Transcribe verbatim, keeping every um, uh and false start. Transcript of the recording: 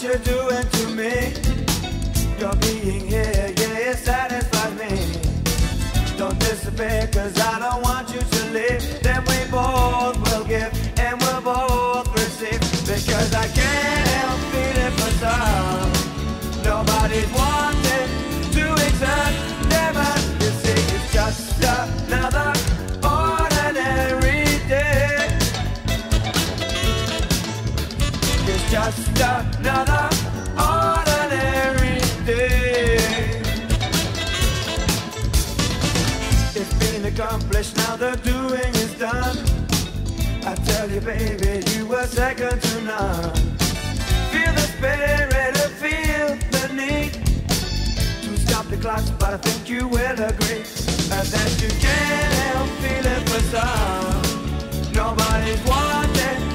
what you're doing to me. Your being here, yeah, it satisfies me. Don't disappear, cause I don't want you to leave. Then we both will give, and we'll both receive. Because I can't help feeling for some. Nobody's wanting to exert their mind. You see, it's just another ordinary day. It's just another ordinary day. It's been accomplished, now the doing is done. I tell you, baby, you were second to none. Feel the spirit, feel the need to stop the clock, but I think you will agree that you can't help feeling for some. Nobody's wanting